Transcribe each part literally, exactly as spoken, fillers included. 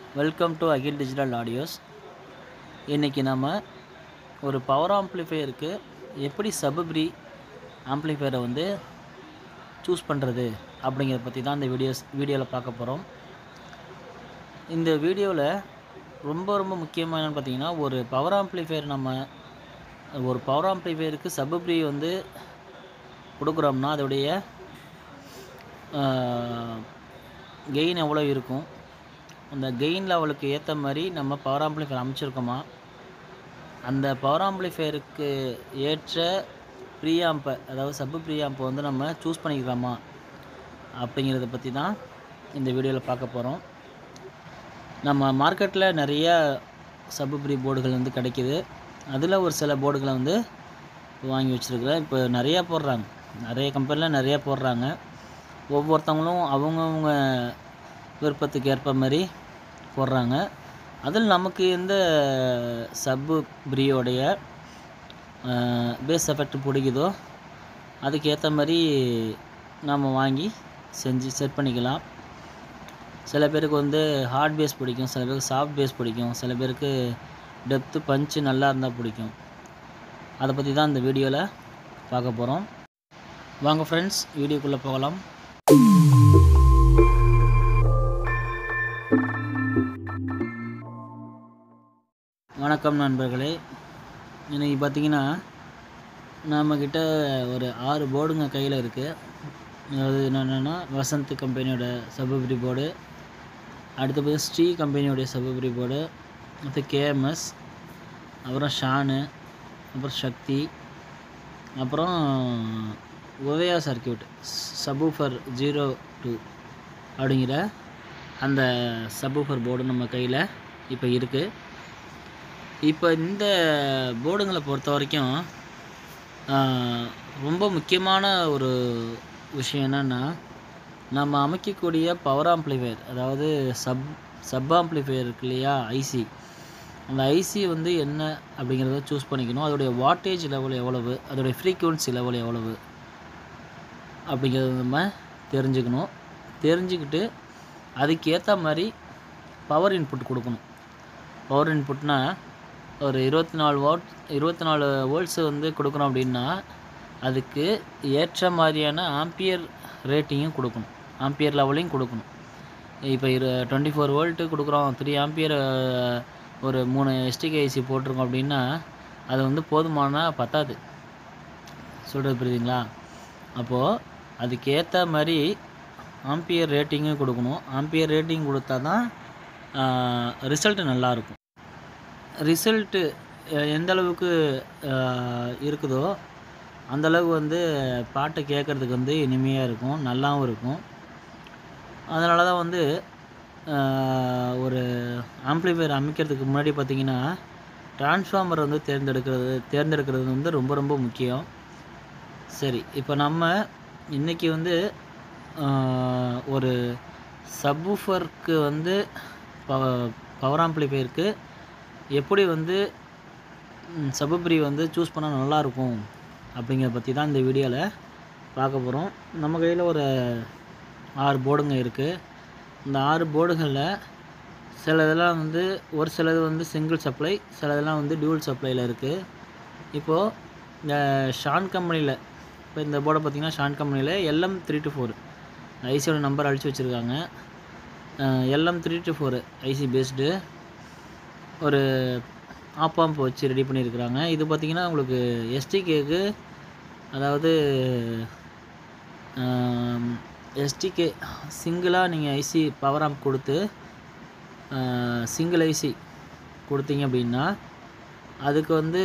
Welcome to Akhil digital audios. இன்றைக்கி நம்ம ஒரு பவர் ஆம்ப்ளிஃபையருக்கு எப்படி சப்ப்ரி ஆம்ப்ளிஃபையரை வந்து சூஸ் பண்ணுறது அப்படிங்கிறத பற்றி தான் இந்த வீடியோஸ் வீடியோவில் பார்க்க போகிறோம். இந்த வீடியோவில் ரொம்ப ரொம்ப முக்கியமாக என்னென்னு பார்த்தீங்கன்னா, ஒரு பவர் ஆம்ப்ளிஃபையர் நம்ம ஒரு பவர் ஆம்ப்ளிஃபையருக்கு சப்ப்ரி வந்து கொடுக்குறோம்னா அதோடைய கெயின் எவ்வளோ இருக்கும், அந்த கெயின் லெவலுக்கு ஏற்ற மாதிரி நம்ம பவர் ஆம்ப்ளிஃபையர் அமைச்சிருக்கோமா, அந்த பவர் ஆம்ப்ளிஃபையருக்கு ஏற்ற ப்ரீஆம்பை அதாவது சப்பு ப்ரீஆம்பை வந்து நம்ம சூஸ் பண்ணிக்கலாமா அப்படிங்கிறத பற்றி தான் இந்த வீடியோவில் பார்க்க போகிறோம். நம்ம மார்க்கெட்டில் நிறைய சப்பு ப்ரீ போர்டுகள் வந்து கிடைக்கிது. அதில் ஒரு சில போர்டுகளை வந்து வாங்கி வச்சுருக்கிறேன். இப்போ நிறையா போடுறாங்க, நிறைய கம்பெனியில் நிறையா போடுறாங்க. ஒவ்வொருத்தவங்களும் அவங்கவுங்க விருப்பத்துக்கு ஏற்ப மாதிரி போடுறாங்க. அதில் நமக்கு எந்த சப்பு ப்ரீயோடைய பேஸ் எஃபெக்ட் பிடிக்குதோ அதுக்கேற்ற மாதிரி நம்ம வாங்கி செஞ்சு செட் பண்ணிக்கலாம். சில பேருக்கு வந்து ஹார்ட் பேஸ் பிடிக்கும், சில பேருக்கு சாஃப்ட் பேஸ் பிடிக்கும், சில பேருக்கு டெப்த்து பஞ்சு நல்லா இருந்தால் பிடிக்கும். அதை பற்றி தான் இந்த வீடியோவில் பார்க்க போகிறோம். வாங்க ஃப்ரெண்ட்ஸ், வீடியோக்குள்ளே போகலாம். வணக்கம் நண்பர்களே. இன்றைக்கி பார்த்திங்கன்னா நம்மக்கிட்ட ஒரு ஆறு போர்டுங்க கையில் இருக்குது. அதாவது என்னென்னா, வசந்த் கம்பெனியோட சப்ப்ரி போர்டு, அடுத்து பார்த்து ஸ்ரீ கம்பெனியோடைய சப்ப்ரி போர்டு, அடுத்து கேஎம்எஸ், அப்புறம் ஷானு, அப்புறம் சக்தி, அப்புறம் Udaya circuit subwoofer zero two அப்படிங்கிற அந்த சப்வூஃபர் போர்டு நம்ம கையில் இப்போ இருக்குது. இப்போ இந்த போர்டுங்களை பொறுத்த வரைக்கும் ரொம்ப முக்கியமான ஒரு விஷயம் என்னென்னா, நம்ம அமைக்கக்கூடிய பவர் ஆம்ப்ளிஃபையர் அதாவது சப் சப் ஆம்ப்ளிஃபையர் இருக்கு இல்லையா, ஐசி, அந்த ஐசி வந்து என்ன அப்படிங்கிறத சூஸ் பண்ணிக்கணும். அதோடைய வாட்டேஜ் லெவல் எவ்வளவு, அதோடைய ஃப்ரீக்குவன்சி லெவல் எவ்வளவு அப்படிங்கிறத நம்ம தெரிஞ்சுக்கணும். தெரிஞ்சுக்கிட்டு அதுக்கேற்ற மாதிரி பவர் இன்புட் கொடுக்கணும். பவர் இன்புட்னால் ஒரு இருபத்தி நாலு வாட் இருபத்தி நாலு வோல்ட்ஸு வந்து கொடுக்குறோம் அப்படின்னா அதுக்கு ஏற்ற மாதிரியான ஆம்பியர் ரேட்டிங்கும் கொடுக்கணும், ஆம்பியர் லெவலையும் கொடுக்கணும். இப்போ இரு டுவெண்ட்டி ஃபோர் வோல்ட்டு கொடுக்குறோம், த்ரீ ஆம்பியர் ஒரு மூணு எஸ்டிகே ஐசி போட்டிருக்கோம் அப்படின்னா அது வந்து போதுமான பத்தாது, சொல்கிறது புரியுதுங்களா? அப்போது அதுக்கேற்ற மாதிரி ஆம்பியர் ரேட்டிங்கும் கொடுக்கணும். ஆம்பியர் ரேட்டிங் கொடுத்தா தான் ரிசல்ட்டு நல்லாயிருக்கும். ரிசல்ட்டு எந்த அளவுக்கு இருக்குதோ அந்தளவுக்கு வந்து பாட்டை கேட்குறதுக்கு வந்து இனிமையாக இருக்கும், நல்லாவும் இருக்கும். அதனால தான் வந்து ஒரு ஆம்ப்ளிஃபையர் அமைக்கிறதுக்கு முன்னாடி பார்த்திங்கன்னா டிரான்ஸ்ஃபார்மர் வந்து தேர்ந்தெடுக்கிறது தேர்ந்தெடுக்கிறது வந்து ரொம்ப ரொம்ப முக்கியம். சரி, இப்போ நம்ம இன்றைக்கி வந்து ஒரு சப்வூஃபருக்கு வந்து பவ பவர் ஆம்ப்ளிஃபையருக்கு எப்படி வந்து சப்ப்ரி வந்து சூஸ் பண்ணால் நல்லாயிருக்கும் அப்படிங்கிறத பற்றி தான் இந்த வீடியோவில் பார்க்க போகிறோம். நம்ம கையில் ஒரு ஆறு போர்டுங்க இருக்குது. இந்த ஆறு போர்டுகளில் சில இதெல்லாம் வந்து ஒரு சிலது வந்து சிங்கிள் சப்ளை, சில இதெல்லாம் வந்து டியூல் சப்ளையில் இருக்குது. இப்போது இந்த ஷான் கம்பெனியில், இப்போ இந்த போர்டை பார்த்திங்கன்னா ஷான் கம்பெனியில் எல்எம் த்ரீ டு ஃபோர் ஐசியோட நம்பர் அழிச்சு வச்சுருக்காங்க. LM three two four IC based ஒரு ஆப்பாம்ப் வச்சு ரெடி பண்ணியிருக்கிறாங்க. இது பார்த்திங்கன்னா உங்களுக்கு எஸ்டிகேக்கு, அதாவது எஸ்டிகே சிங்கிளாக நீங்கள் ஐசி பவர் ஆம்ப் கொடுத்து சிங்கிள் ஐசி கொடுத்தீங்க அப்படின்னா அதுக்கு வந்து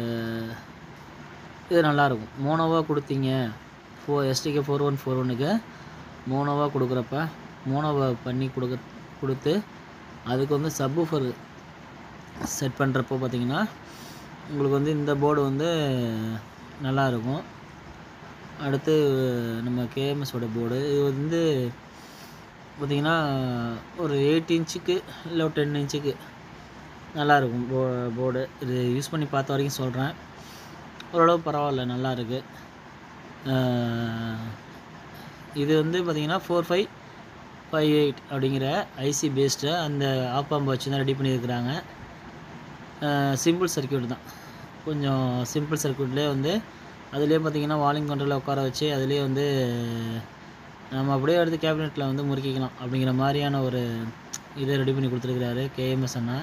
இது நல்லாயிருக்கும். மோனோவாக கொடுத்தீங்க, ஃபோ எஸ்டிகே ஃபோர் ஒன் ஃபோர் ஒன்னுக்கு மோனோவாக கொடுக்குறப்ப மோனோவை பண்ணி கொடுக்க கொடுத்து அதுக்கு வந்து சப்வூஃபர் செட் பண்ணுறப்போ பார்த்திங்கன்னா உங்களுக்கு வந்து இந்த போர்டு வந்து நல்லாயிருக்கும். அடுத்து நம்ம கேஎம்எஸோட போர்டு, இது வந்து பார்த்திங்கன்னா ஒரு எயிட் இன்ச்சுக்கு இல்லை ஒரு டென் இன்ச்சுக்கு நல்லாயிருக்கும் போ போர்டு. இது யூஸ் பண்ணி பார்த்த வரைக்கும் சொல்கிறேன், ஓரளவு பரவாயில்ல, நல்லா இருக்குது. இது வந்து பார்த்திங்கன்னா ஃபோர் ஃபைவ் ஃபைவ் எயிட் அப்படிங்கிற ஐசி பேஸ்டு அந்த ஆப் ஆம்பை வச்சு தான் ரெடி பண்ணியிருக்கிறாங்க. சிம்பிள் சர்க்யூட் தான், கொஞ்சம் சிம்பிள் சர்க்யூட்லேயே வந்து அதுலேயே பார்த்திங்கன்னா வால்யூம் கண்ட்ரோலில் உட்கார வச்சு அதுலேயே வந்து நம்ம அப்படியே எடுத்து கேபினெட்டில் வந்து முறுக்கிக்கலாம் அப்படிங்கிற மாதிரியான ஒரு இதை ரெடி பண்ணி கொடுத்துருக்குறாரு கேஎம்எஸ் அண்ணா.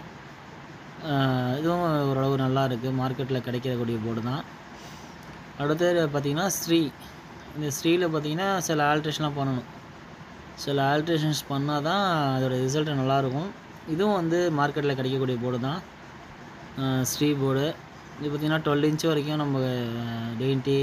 இதுவும் ஓரளவு நல்லா இருக்குது, மார்க்கெட்டில் கிடைக்கக்கூடிய போர்டு தான். அடுத்தது பார்த்திங்கன்னா ஸ்ரீ. இந்த ஸ்ரீயில் பார்த்திங்கன்னா சில ஆல்ட்ரேஷன்லாம் பண்ணணும், சில ஆல்ட்ரேஷன்ஸ் பண்ணால் தான் அதோடய ரிசல்ட்டு நல்லாயிருக்கும். இதுவும் வந்து மார்க்கெட்டில் கிடைக்கக்கூடிய போர்டு தான் ஸ்ரீ போர்டு. இது பார்த்திங்கன்னா டுவெல் இன்ச்சு வரைக்கும் நம்ம டிஎன்டி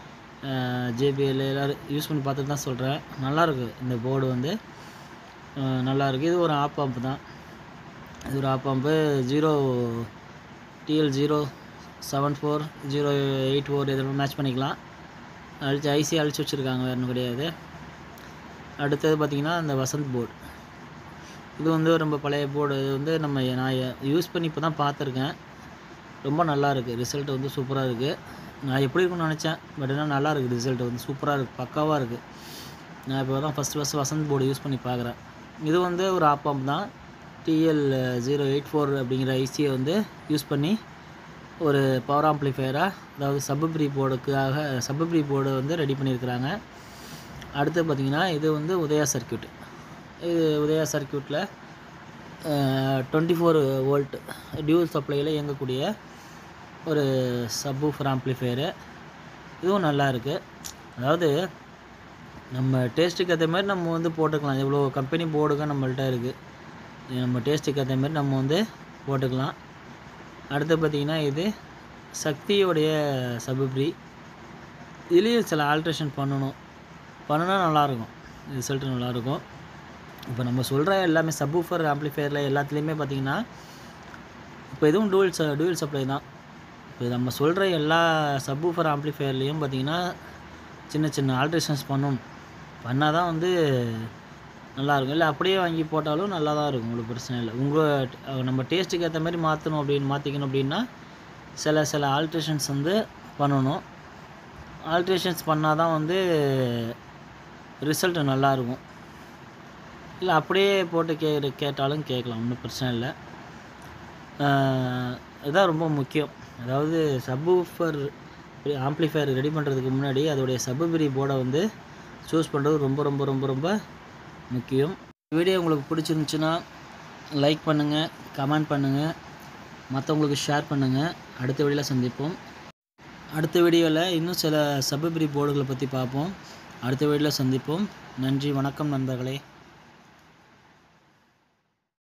ஜேபிஎல் எல்லோரும் யூஸ் பண்ணி பார்த்துட்டு தான் சொல்கிறேன். நல்லாயிருக்கு இந்த போர்டு வந்து நல்லாயிருக்கு. இது ஒரு ஆப் பம்ப் தான், இது ஒரு op amp zero TL zero seven four zero eight four இதில் மேட்ச் பண்ணிக்கலாம். அழிச்சு ஐசி அழிச்சு வச்சுருக்காங்க, வேறு ஒன்றும் கிடையாது. அடுத்தது பார்த்திங்கன்னா இந்த வசந்த் போர்டு. இது வந்து ரொம்ப பழைய போர்டு. இது வந்து நம்ம நான் யூஸ் பண்ணி இப்போ தான் பார்த்துருக்கேன். ரொம்ப நல்லாயிருக்கு, ரிசல்ட் வந்து சூப்பராக இருக்குது. நான் எப்படி இருக்குன்னு நினச்சேன், பட் ஆனால் நல்லாயிருக்கு, ரிசல்ட் வந்து சூப்பராக இருக்குது, பக்காவாக இருக்குது. நான் இப்போ தான் first first Vasanth board use பண்ணி பார்க்குறேன். இது வந்து ஒரு ஆப் பம்ப் தான், டிஎல் ஜீரோ எயிட் ஃபோர் அப்படிங்கிற ஐசியை வந்து யூஸ் பண்ணி ஒரு பவர் ஆம்ப்ளிஃபையராக, அதாவது சப்ப்ரி போர்டுக்காக சப்ப்ரி போர்டு வந்து ரெடி பண்ணியிருக்கிறாங்க. அடுத்து பார்த்திங்கன்னா இது வந்து உதயா சர்க்யூட். இது உதயா சர்க்யூட்டில் டுவெண்ட்டி ஃபோர் வோல்ட் டியூல் சப்ளையில் இயங்கக்கூடிய ஒரு சப்வூஃபர் ஆம்ப்ளிஃபையரு. இதுவும் நல்லா இருக்குது. அதாவது நம்ம டேஸ்ட்டுக்கு ஏற்ற மாதிரி நம்ம வந்து போட்டுக்கலாம். இவ்வளோ கம்பெனி போர்டுங்க நம்மள்ட்ட இருக்குது, நம்ம டேஸ்ட்டுக்கு ஏற்ற மாதிரி நம்ம வந்து போட்டுக்கலாம். அடுத்து பார்த்திங்கன்னா இது சக்தியோடைய சப்ப்ரி. இதுலேயும் சில ஆல்ட்ரேஷன் பண்ணணும், பண்ணுனா நல்லாயிருக்கும், ரிசல்ட்டு நல்லாயிருக்கும். இப்போ நம்ம சொல்கிற எல்லாமே சப்வூஃபர் ஆம்ப்ளிஃபையரில் எல்லாத்துலேயுமே பார்த்திங்கன்னா இப்போ இதுவும் டூவல் ச டூவல் சப்ளை தான். இப்போ நம்ம சொல்கிற எல்லா சப்வூஃபர் ஆம்ப்ளிஃபையர்லேயும் பார்த்திங்கன்னா சின்ன சின்ன ஆல்ட்ரேஷன்ஸ் பண்ணணும், பண்ணால் தான் வந்து நல்லாயிருக்கும். இல்லை அப்படியே வாங்கி போட்டாலும் நல்லா தான் இருக்கும், உங்களுக்கு பிரச்சனை இல்லை. உங்கள் நம்ம டேஸ்ட்டுக்கு ஏற்ற மாதிரி மாற்றணும் அப்படின்னு மாற்றிக்கணும் அப்படின்னா சில சில ஆல்ட்ரேஷன்ஸ் வந்து பண்ணணும். ஆல்ட்ரேஷன்ஸ் பண்ணால் தான் வந்து ரிசல்ட்டு நல்லாயிருக்கும். இல்லை அப்படியே போட்டு கே கேட்டாலும் கேட்கலாம், ஒன்றும் பிரச்சனை இல்லை. இதுதான் ரொம்ப முக்கியம். அதாவது சப்வூஃபர் ஆம்ப்ளிஃபையர் ரெடி பண்ணுறதுக்கு முன்னாடி அதோடைய சப்ப்ரி போர்டை வந்து சூஸ் பண்ணுறது ரொம்ப ரொம்ப ரொம்ப ரொம்ப முக்கியம். வீடியோ உங்களுக்கு பிடிச்சிருந்துச்சுன்னா லைக் பண்ணுங்கள், கமெண்ட் பண்ணுங்கள், மற்றவங்களுக்கு ஷேர் பண்ணுங்கள். அடுத்த வீடியோவில் சந்திப்போம். அடுத்த வீடியோவில் இன்னும் சில சப்ப்ரி போர்டுகளை பற்றி பார்ப்போம். அடுத்த வீடியோவில் சந்திப்போம். நன்றி, வணக்கம் நண்பர்களே.